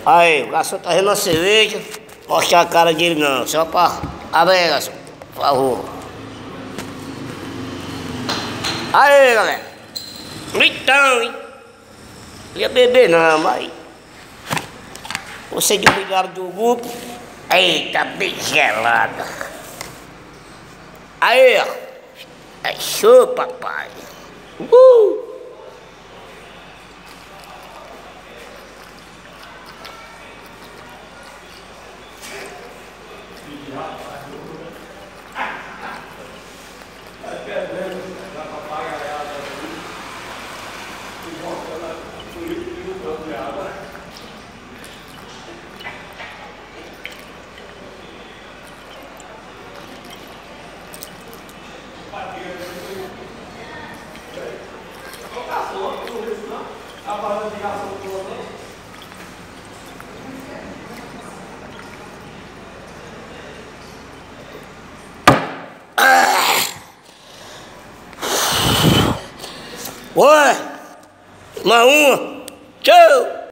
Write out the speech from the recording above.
Aí, o garçom tá vendo a cerveja. Mostrar a cara dele não, só pra... Abre aí, garçom, por favor. Aí, galera. Então, hein? Não ia beber não, mas... Você desligaram do grupo. Eita, bem gelada. Aí, ó. É show, papai. Oi, uma. Tchau.